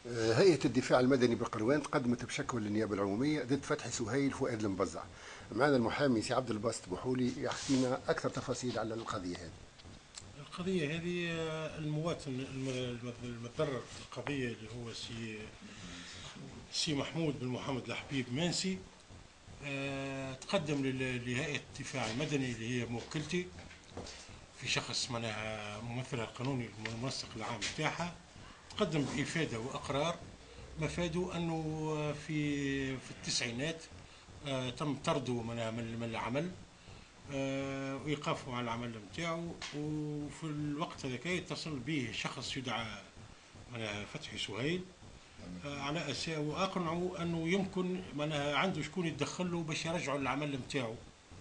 هيئة الدفاع المدني بقروان تقدمت بشكوى للنيابة العمومية ضد فتحي سهيل فؤاد المبزع. معنا المحامي سي عبد الباسط بوحولي يحكي لنا أكثر تفاصيل على القضية هذه. القضية هذه المواطن المتضرر في القضية اللي هو سي محمود بن محمد الحبيب مانسي. تقدم لهيئة الدفاع المدني اللي هي موكلتي في شخص معناها ممثلها القانوني المنسق العام بتاعها. تقدم بإفادة وإقرار مفاده أنه في التسعينات تم طرده من العمل، وإيقافه عن العمل نتاعو. وفي الوقت هذاك يتصل به شخص يدعى فتحي سهيل، على أساس وأقنعوا أنه يمكن معناها عنده شكون يتدخل له باش يرجعوا للعمل نتاعو.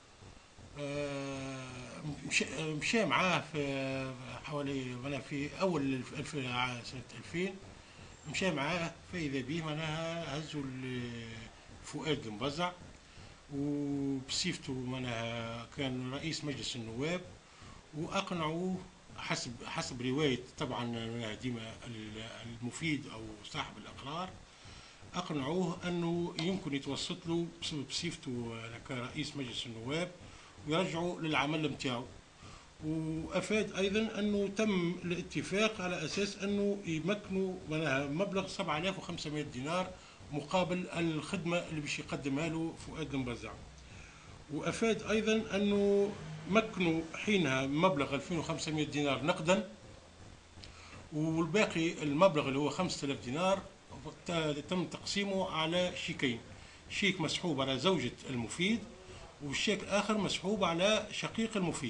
مشى معاه في حوالي في أول سنة 2000. مشى معاه فإذا به معناها هزوا فؤاد المبزع، وبصفته معناها كان رئيس مجلس النواب، واقنعوه حسب روايه طبعا ديما المفيد او صاحب الاقرار. اقنعوه انه يمكن يتوسط له بصفته كرئيس مجلس النواب ويرجعوا للعمل نتاعو. وافاد ايضا انه تم الاتفاق على اساس انه يمكنوا مبلغ 7500 دينار مقابل الخدمه اللي باش يقدمها له فؤاد المبزع. وافاد ايضا انه مكنوا حينها مبلغ 2500 دينار نقدا، والباقي المبلغ اللي هو 5000 دينار تم تقسيمه على شيكين، شيك مسحوب على زوجة المفيد والشيك الآخر مسحوب على شقيق المفيد.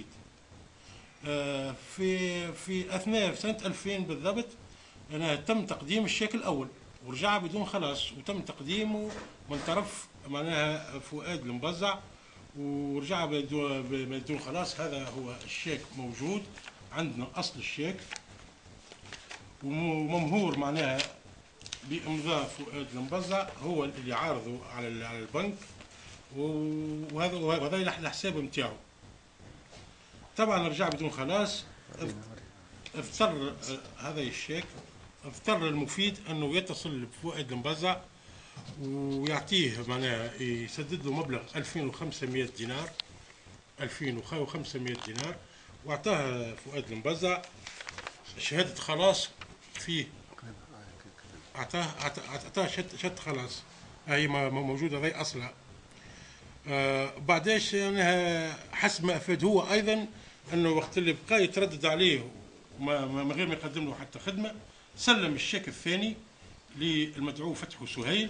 في أثناء سنة 2000 بالضبط تم تقديم الشيك الأول ورجع بدون خلاص، وتم تقديمه من طرف معناها فؤاد المبزع ورجع بدون خلاص. هذا هو الشيك موجود عندنا، أصل الشيك وممهور معناها بإمضاء فؤاد المبزع، هو اللي عارضه على البنك، وهذا الحساب نتاعو. طبعا رجع بدون خلاص. اضطر هذا الشيك، اضطر المفيد انه يتصل بفؤاد المبزع ويعطيه معناها يسدد له مبلغ 2500 دينار 2500 دينار، واعطاه فؤاد المبزع شهادة خلاص فيه. اعطاه شهادة خلاص، هي موجودة هذه اصلها. بعداش حسب ما افاد هو ايضا انه وقت اللي بقى يتردد عليه من غير ما يقدم له حتى خدمه، سلم الشيك الثاني للمدعو فتحي سهيل،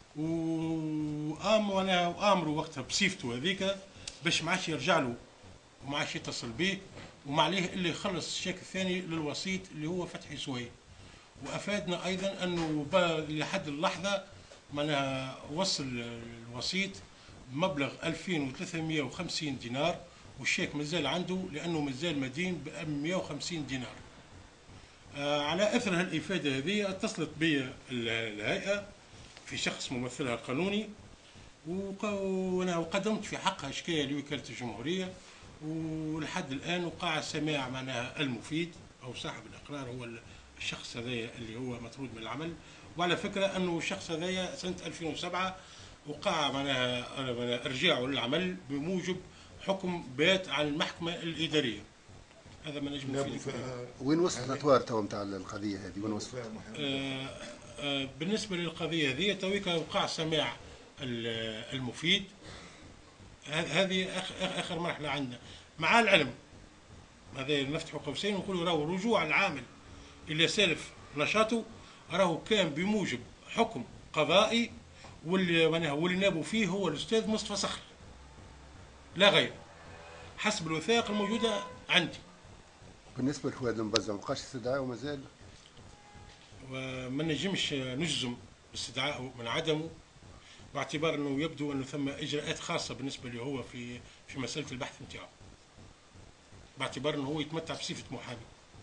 وامروا وقتها بصيفته هذيك باش ما عادش يرجع له وما عادش يتصل به، وما عليه الا يخلص الشيك الثاني للوسيط اللي هو فتحي سهيل. وافادنا ايضا انه لحد اللحظه معناها وصل الوسيط بمبلغ 2350 دينار، والشيك مازال عنده لانه مازال مدين ب 150 دينار. على اثر هالافاده هذه اتصلت بي الهيئه في شخص ممثلها القانوني، وانا وقدمت في حقها شكايه لوكاله الجمهوريه، ولحد الان وقع سماع معناها المفيد او صاحب الاقرار هو الشخص هذايا اللي هو مطرود من العمل. وعلى فكره انه الشخص هذايا سنه 2007 وقع معناها ارجاعه للعمل بموجب حكم بات على المحكمه الاداريه. هذا ما نجم نفيدك. وين وصلت الاطوار تو نتاع القضيه هذه؟ وين وصلت؟ بالنسبه للقضيه هذه تويكا وقع سماع المفيد. هذه اخر مرحله عندنا، مع العلم هذا نفتح قوسين ونقولوا راهو رجوع العامل الى سالف نشاطه راهو كان بموجب حكم قضائي، واللي نابوا فيه هو الاستاذ مصطفى صخر لا غير، حسب الوثائق الموجوده عندي. بالنسبه لفؤاد المبزع مابقاش استدعاء ومازال؟ وما نجمش نجزم باستدعائه من عدمه، باعتبار انه يبدو انه ثم اجراءات خاصه بالنسبه له هو في مساله البحث نتاعو، باعتبار انه هو يتمتع بصفه محامي.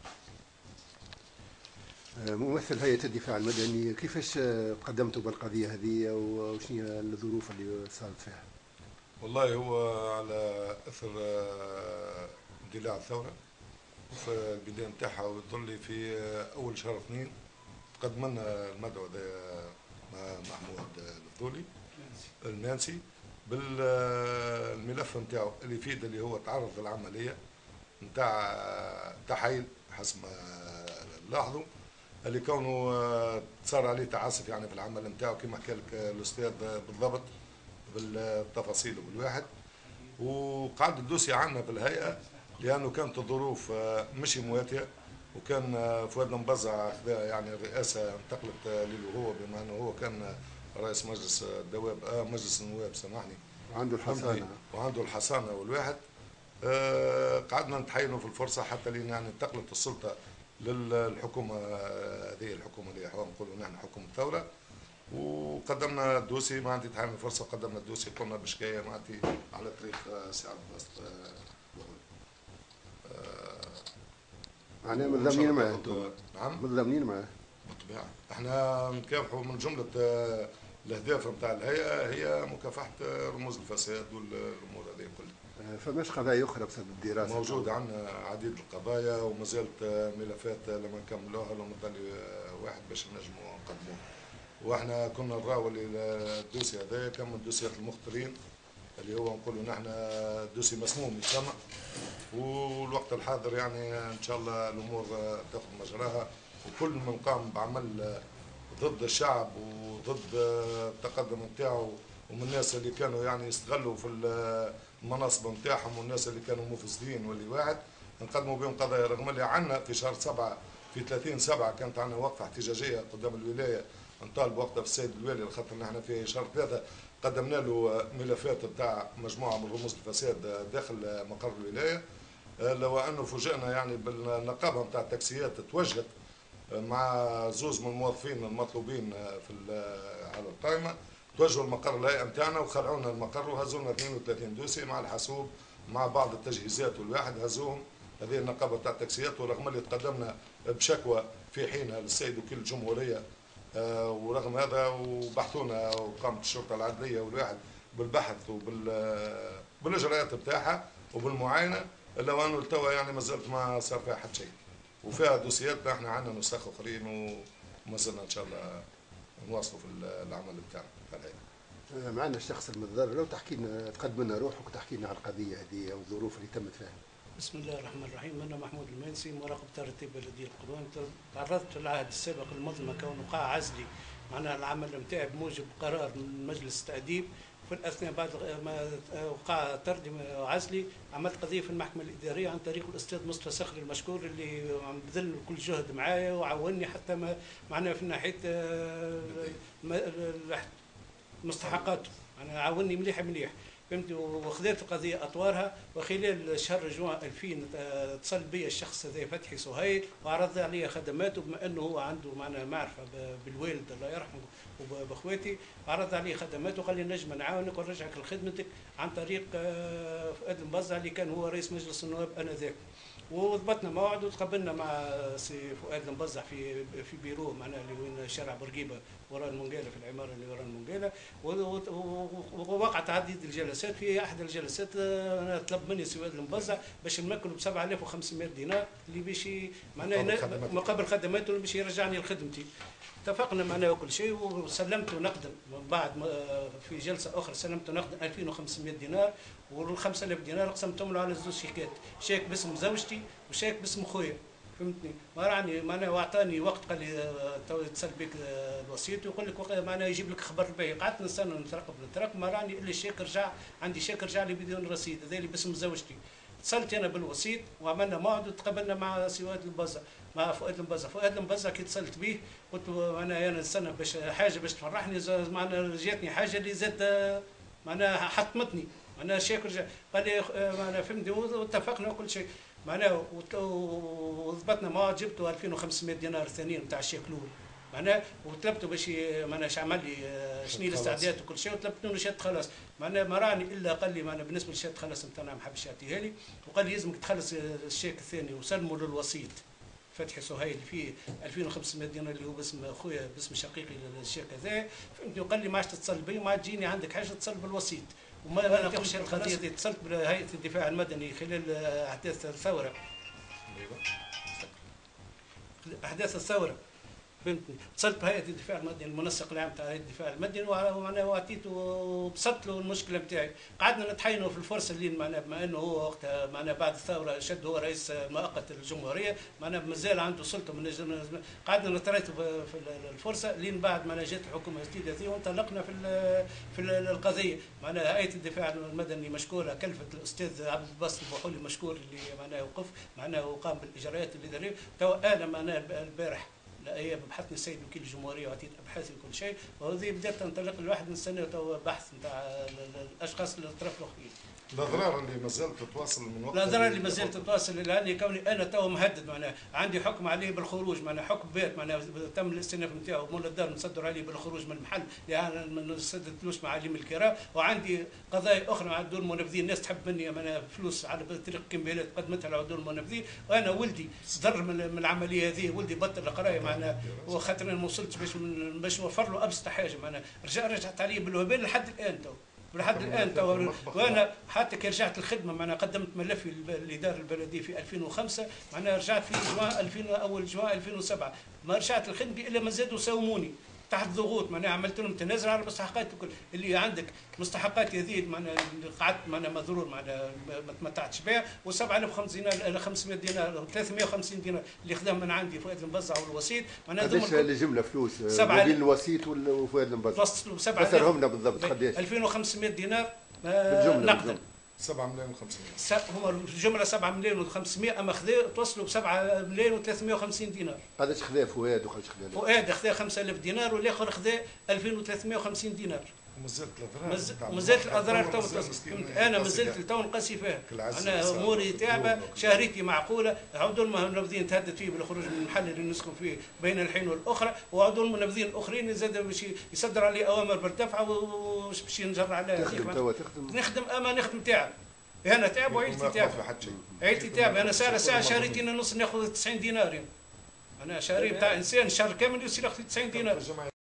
ممثل هيئة الدفاع المدني، كيفاش تقدمتوا بالقضية هذه وشنو هي الظروف اللي صارت فيها؟ والله هو على اثر اندلاع الثوره، وفي البدايه نتاعها وتظل في اول شهر 2 تقدم لنا المدعو محمود الفضولي المانسي بالملف نتاعو اللي يفيد اللي هو تعرض للعمليه نتاع تحايل حسب ما لاحظوا، اللي كونه صار عليه تعاسف يعني في العمل نتاعو كما حكى لك الاستاذ بالضبط بالتفاصيل وبالواحد. وقعد الدوسي عندنا في الهيئه لانه كانت الظروف مش مواتيه، وكان فؤاد المبزع يعني الرئاسه انتقلت له هو، بما انه هو كان رئيس مجلس الدواب مجلس النواب سامحني، وعنده الحصانه والواحد. قعدنا نتحايلوا في الفرصه حتى لين يعني انتقلت السلطه للحكومه هذه، الحكومه اللي نقولوا نحن حكومه الثوره، وقدمنا الدوسي. ما عندي تحايل الفرصه قدمنا الدوسي، قمنا بشكايه ما عندي على تاريخ سي عبد الباسط. معناها متضامنين معاه؟ نعم متضامنين معاه بالطبيعه. احنا نكافحوا من جمله الاهداف نتاع الهيئه هي مكافحه رموز الفساد والامور هذه كلها. فماش قضايا اخرى بصدد الدراسه؟ موجود عندنا عديد القضايا وما زالت ملفات لما نكملوها لما نضل واحد باش نجموا نقدموه. واحنا كنا نراو الدوسي هذايا كان من دوسيات المخطرين اللي هو نقولوا نحن دوسي مسموم يسمى، والوقت الحاضر يعني ان شاء الله الامور تاخذ مجراها، وكل من قام بعمل ضد الشعب وضد التقدم نتاعو ومن الناس اللي كانوا يعني يستغلوا في المناصب نتاعهم والناس اللي كانوا مفسدين واللي واحد نقدموا بهم قضايا. رغم اللي عندنا في شهر 7 في 30/7 كانت عندنا وقفه احتجاجيه قدام الولايه نطالب وقتها في السيد الوالي، لخاطر نحن في شهر 3 قدمنا له ملفات نتاع مجموعه من رموز الفساد داخل مقر الولايه. لو انه فوجئنا يعني بالنقابه نتاع التاكسيات توجهت مع زوز من الموظفين المطلوبين على القائمه، توجهوا المقر الهيئه نتاعنا وخلعونا المقر وهزونا 32 دوسي مع الحاسوب مع بعض التجهيزات والواحد هزوهم هذه النقابه تاع التاكسيات. ورغم اللي تقدمنا بشكوى في حينها للسيد وكيل الجمهوريه ورغم هذا وبحثونا وقامت الشرطه العدليه والواحد بالبحث بالاجراءات بتاعها وبالمعاينه، الا وانه التوا يعني ما زلت ما صار فيها حتى شيء. وفيها دوسياتنا احنا عندنا نسخ اخرين وما زلنا ان شاء الله نواصلوا في العمل بتاعنا في الهيئه. معنا الشخص المتضرر، لو تحكي لنا تقدم لنا روحك وتحكي لنا على القضيه هذه والظروف اللي تمت فيها. بسم الله الرحمن الرحيم. أنا محمود المانسي مراقب ترتيب بلدية القروان. تعرضت في العهد السابق للمظلمة كون وقع عزلي معناها العمل نتاعي بموجب قرار من مجلس التأديب. في الأثناء بعد ما وقع ترجم عزلي عملت قضية في المحكمة الإدارية عن طريق الأستاذ مصطفى صخري المشكور اللي عم بذل كل جهد معايا وعاوني حتى ما معناها في ناحية مستحقاته، يعني عاوني مليح مليح فهمت. وخذيت القضيه اطوارها، وخلال شهر جوان 2000 اتصل بي الشخص هذا فتحي سهيل وعرض علي خدماته بما انه هو عنده معنا معرفه بالوالد الله يرحمه وباخواتي، عرض علي خدماته وقال لي نجم نعاونك ونرجعك لخدمتك عن طريق فؤاد المبزع اللي كان هو رئيس مجلس النواب انذاك. وضبطنا موعد وتقابلنا مع سي فؤاد المبزع في بيروه معناها اللي وين شارع بورقيبه وراء المنقاله في العماره اللي وراء المنقاله. ووقعت عديد الجلسات. في احد الجلسات انا طلب مني سي فؤاد المبزع باش نمكنه ب 7500 دينار اللي باش معناها مقابل خدماته اللي باش يرجعني لخدمتي. اتفقنا معنا وكل شيء وسلمته نقدا بعد في جلسه اخرى سلمته نقدا 2500 دينار، وال 5000 دينار قسمتهم له على زوج شيكات، شيك باسم زوجتي وشيك باسم خويا فهمتني. ما راني معناها واعطاني وقت قال لي تو يتصل بك الوسيط ويقول لك معناها يجيب لك خبر البيع. قعدت نستنى نترقب ما راني الا الشيك رجع عندي، شيك رجع لي بدون رصيد هذا اللي باسم زوجتي. اتصلت انا بالوسيط وعملنا موعد وتقابلنا مع سي فؤاد المبزع مع فؤاد المبزع. فؤاد المبزع كي اتصلت به قلت له انا نستنى باش حاجه باش تفرحني معناها جاتني حاجه اللي زاد معناها حطمتني معناها شيك رجع. قال لي معناها فهمتني واتفقنا وكل شيء معناها وضبطنا موعد جبته 2500 دينار ثانيين نتاع الشيك الاول معناها وطلبته باش معناها عمل لي شنو الاستعدادات وكل شيء وطلبت منه شهاده خلاص معناها ما راني الا قال لي معناها بالنسبه لشهاده خلاص نتاعنا ما حبش يعطيها لي وقال لي لازمك تخلص الشيك الثاني وسلمه للوسيط فتحي سهيل فيه 2500 دينار اللي هو باسم خويا باسم شقيقي للشيك هذا فهمتني. وقال لي ما عادش تتصل بي وما تجيني عندك حاجه تتصل بالوسيط. وما ناقش القضيه دي اتصلت بهيئه الدفاع المدني خلال احداث الثوره. احداث الثوره فهمتني. اتصلت بهيئه الدفاع المدني المنسق العام تاع هيئه الدفاع المدني ومعناها وعطيته وبسطت له المشكله نتاعي. قعدنا نتحاينوا في الفرصه اللي معناها بما انه هو وقتها معناها بعد الثوره شد هو رئيس مؤقت الجمهوريه معناها مازال عنده سلطه من قعدنا نتريتوا في الفرصه لين بعد ما جات الحكومه الجديده هذه وانطلقنا في القضيه. معناها هيئه الدفاع المدني مشكوره، كلفت الاستاذ عبد الباسط البحولي مشكور اللي معناها وقف معناها وقام بالاجراءات اللي داريه. توا انا معناها البارح بحثني السيد وكيل الجمهوريه وعطيت ابحاثي وكل شيء، وهذه بدات تنطلق الواحد نستنى توا بحث نتاع الاشخاص الاطراف الاخرين. الاضرار اللي ما زالت تتواصل من وقت الاضرار اللي ما زالت تتواصل لاني كوني انا توا مهدد معناها عندي حكم عليه بالخروج معناها حكم بيت معناها تم الاستئناف نتاعو مول الدار مصدر عليه بالخروج من المحل لان ما سددتلوش معاليم الكراء، وعندي قضايا اخرى مع الدور المنفذين الناس تحب مني معناها فلوس على طريق كمبيالات قدمتها للدور المنفذين، وانا ولدي ضر من العمليه هذه، ولدي بطل القرايه معناها وخاطر انا ما وصلتش باش نوفر له ابسط حاجه معناها رجعت عليه بالوبال لحد الان تو. لحد الان وانا حتى كي رجعت الخدمه معناها قدمت ملفي للاداره البلديه في 2005 معناها رجعت في جوان 2000 اول جوان 2007 ما رجعت الخدمه الا ما زادوا ساوموني تحت ضغوط معناها عملت لهم تنازل على المستحقات الكل اللي عندك مستحقات هذه معناها قعدت معناها مضرور معناها ما تمتعتش بها و7500 دينار 350 دينار اللي خدام من عندي فؤاد المبزع والوسيط معناها قداش الجمله فلوس ما بين الوسيط وفؤاد المبزع؟ توصلوا 7 فسرهم لنا بالضبط قداش؟ 2500 دينار نقدا 7 مليون و500 هما الجمله 7 مليون و500 اما خذا توصلوا ب 7 مليون و350 دينار. قداش خذا فؤاد وقداش خذا؟ فؤاد خذا 5000 دينار والاخر خذا 2350 دينار. مازالت الاضرار تو انا مازلت تو نقاسي فيها. انا اموري تعبه، شهريتي معقوله، عدوا المنفذين تهدد فيه بالخروج من المحل اللي نسكن فيه بين الحين والاخرى، وعدوا المنفذين الاخرين زاد باش يصدر علي اوامر بالدفع باش ينجر عليها. نخدم اما نخدم تعب. انا تعب وعيلتي تعب. عيلتي تعب، انا ساعه شهريتي نص ناخذ 90 دينار. انا شهري بتاع انسان شهر كامل يصير ياخذ 90 دينار.